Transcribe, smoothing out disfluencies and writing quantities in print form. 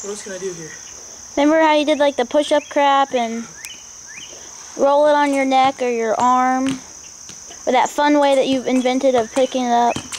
What else can I do here? Remember how you did like the push-up crap and roll it on your neck or your arm? Or that fun way that you've invented of picking it up?